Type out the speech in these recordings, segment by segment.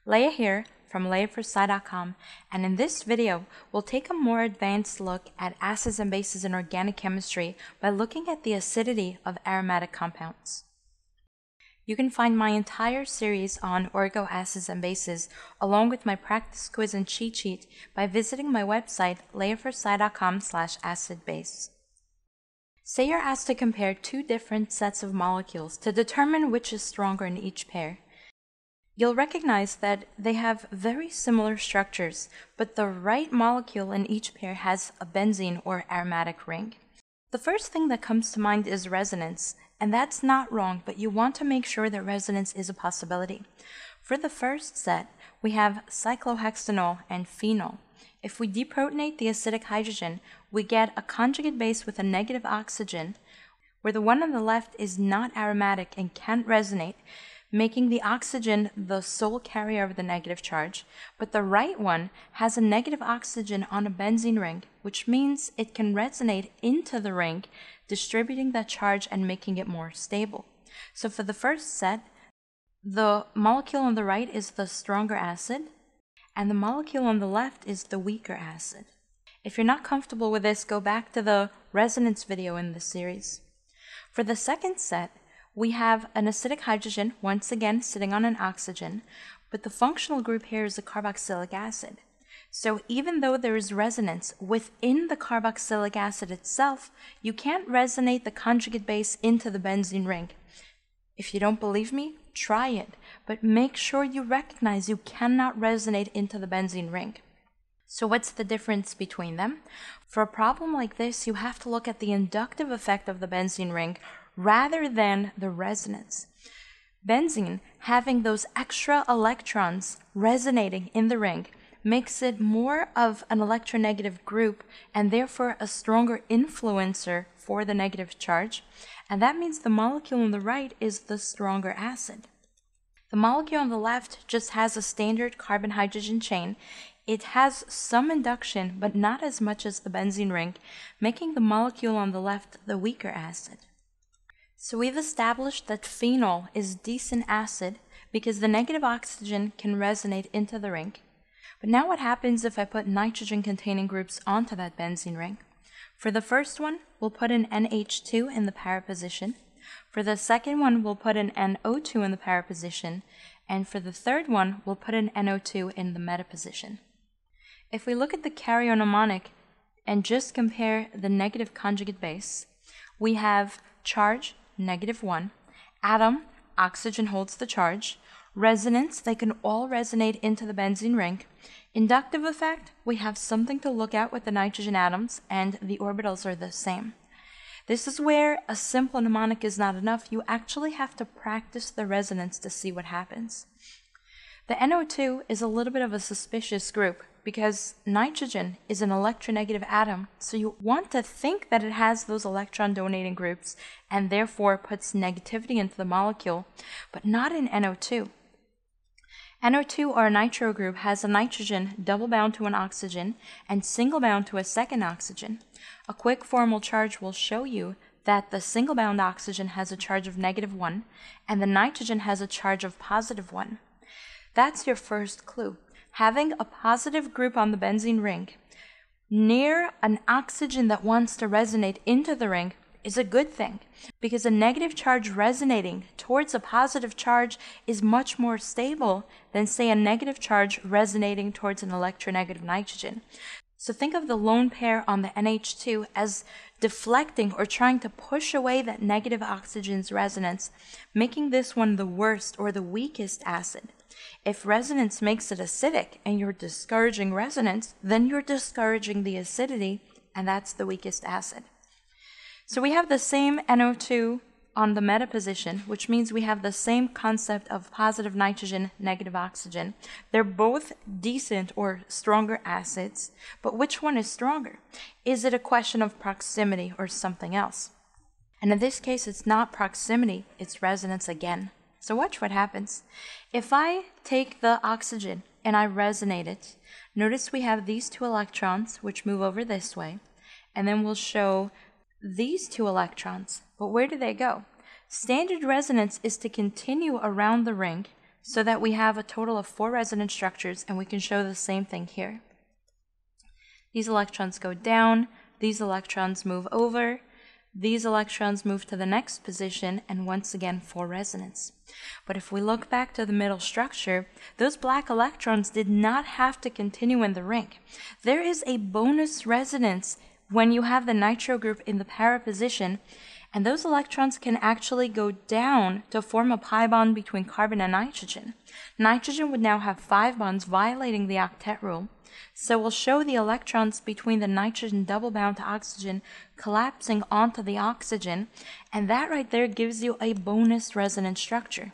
Leah here from LeahForSci.com, and in this video, we'll take a more advanced look at acids and bases in organic chemistry by looking at the acidity of aromatic compounds. You can find my entire series on Orgo acids and bases, along with my practice quiz and cheat sheet, by visiting my website, LeahForSci.com/acidbase. Say you're asked to compare two different sets of molecules to determine which is stronger in each pair. You'll recognize that they have very similar structures, but the right molecule in each pair has a benzene or aromatic ring. The first thing that comes to mind is resonance, and that's not wrong, but you want to make sure that resonance is a possibility. For the first set, we have cyclohexanol and phenol. If we deprotonate the acidic hydrogen, we get a conjugate base with a negative oxygen, where the one on the left is not aromatic and can't resonate, making the oxygen the sole carrier of the negative charge, but the right one has a negative oxygen on a benzene ring, which means it can resonate into the ring, distributing that charge and making it more stable. So for the first set, the molecule on the right is the stronger acid, and the molecule on the left is the weaker acid. If you're not comfortable with this, go back to the resonance video in this series. For the second set, we have an acidic hydrogen, once again sitting on an oxygen, but the functional group here is a carboxylic acid. So even though there is resonance within the carboxylic acid itself, you can't resonate the conjugate base into the benzene ring. If you don't believe me, try it, but make sure you recognize you cannot resonate into the benzene ring. So what's the difference between them? For a problem like this, you have to look at the inductive effect of the benzene ring rather than the resonance. Benzene, having those extra electrons resonating in the ring, makes it more of an electronegative group and therefore a stronger influencer for the negative charge, and that means the molecule on the right is the stronger acid. The molecule on the left just has a standard carbon-hydrogen chain. It has some induction, but not as much as the benzene ring, making the molecule on the left the weaker acid. So we've established that phenol is decent acid because the negative oxygen can resonate into the ring. But now what happens if I put nitrogen-containing groups onto that benzene ring? For the first one, we'll put an NH2 in the para position. For the second one, we'll put an NO2 in the para position. And for the third one, we'll put an NO2 in the meta position. If we look at the karyonomonic and just compare the negative conjugate base, we have charge, -1, atom, oxygen holds the charge, resonance, they can all resonate into the benzene ring, inductive effect, we have something to look at with the nitrogen atoms, and the orbitals are the same. This is where a simple mnemonic is not enough. You actually have to practice the resonance to see what happens. The NO2 is a little bit of a suspicious group because nitrogen is an electronegative atom, so you want to think that it has those electron donating groups and therefore puts negativity into the molecule, but not in NO2. NO2, or a nitro group, has a nitrogen double bound to an oxygen and single bound to a second oxygen. A quick formal charge will show you that the single bound oxygen has a charge of -1 and the nitrogen has a charge of +1. That's your first clue. Having a positive group on the benzene ring near an oxygen that wants to resonate into the ring is a good thing, because a negative charge resonating towards a positive charge is much more stable than, say, a negative charge resonating towards an electronegative nitrogen. So think of the lone pair on the NH2 as deflecting or trying to push away that negative oxygen's resonance, making this one the worst or the weakest acid. If resonance makes it acidic and you're discouraging resonance, then you're discouraging the acidity, and that's the weakest acid. So we have the same NO2 on the meta position, which means we have the same concept of positive nitrogen, negative oxygen. They're both decent or stronger acids, but which one is stronger? Is it a question of proximity or something else? And in this case, it's not proximity, it's resonance again. So watch what happens. If I take the oxygen and I resonate it, notice we have these two electrons which move over this way, and then we'll show these two electrons. But where do they go? Standard resonance is to continue around the ring, so that we have a total of 4 resonance structures, and we can show the same thing here. These electrons go down, these electrons move over, these electrons move to the next position, and once again 4 resonance. But if we look back to the middle structure, those black electrons did not have to continue in the ring. There is a bonus resonance when you have the nitro group in the para position, and those electrons can actually go down to form a pi bond between carbon and nitrogen. Nitrogen would now have 5 bonds, violating the octet rule. So we'll show the electrons between the nitrogen double bound to oxygen collapsing onto the oxygen, and that right there gives you a bonus resonance structure.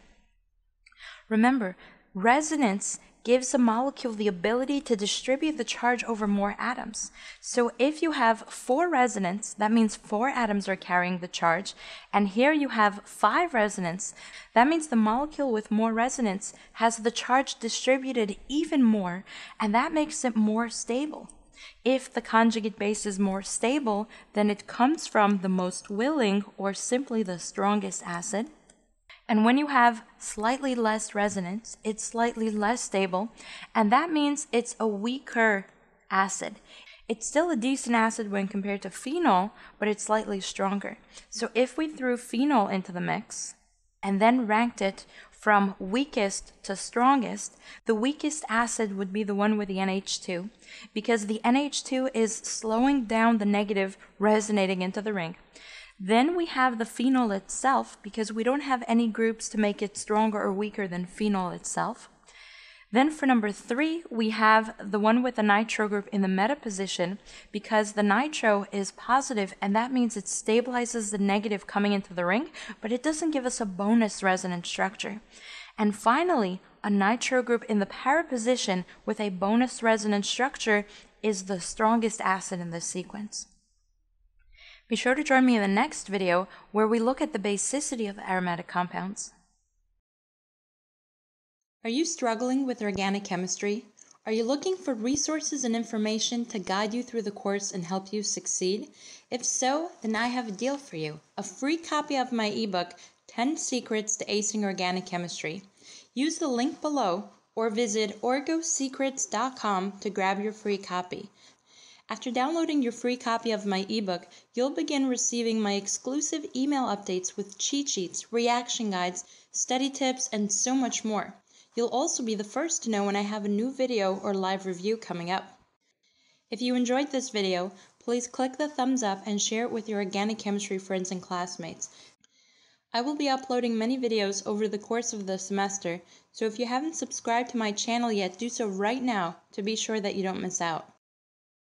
Remember, resonance gives a molecule the ability to distribute the charge over more atoms. So if you have 4 resonance, that means 4 atoms are carrying the charge, and here you have 5 resonance, that means the molecule with more resonance has the charge distributed even more, and that makes it more stable. If the conjugate base is more stable, then it comes from the most willing or simply the strongest acid. And when you have slightly less resonance, it's slightly less stable, and that means it's a weaker acid. It's still a decent acid when compared to phenol, but it's slightly stronger. So if we threw phenol into the mix and then ranked it from weakest to strongest, the weakest acid would be the one with the NH2, because the NH2 is slowing down the negative resonating into the ring. Then we have the phenol itself, because we don't have any groups to make it stronger or weaker than phenol itself. Then for number 3, we have the one with the nitro group in the meta position, because the nitro is positive, and that means it stabilizes the negative coming into the ring, but it doesn't give us a bonus resonance structure. And finally, a nitro group in the para position with a bonus resonance structure is the strongest acid in this sequence. Be sure to join me in the next video where we look at the basicity of aromatic compounds. Are you struggling with organic chemistry? Are you looking for resources and information to guide you through the course and help you succeed? If so, then I have a deal for you. A free copy of my ebook, 10 Secrets to Acing Organic Chemistry. Use the link below or visit orgosecrets.com to grab your free copy. After downloading your free copy of my ebook, you'll begin receiving my exclusive email updates with cheat sheets, reaction guides, study tips, and so much more. You'll also be the first to know when I have a new video or live review coming up. If you enjoyed this video, please click the thumbs up and share it with your organic chemistry friends and classmates. I will be uploading many videos over the course of the semester, so if you haven't subscribed to my channel yet, do so right now to be sure that you don't miss out.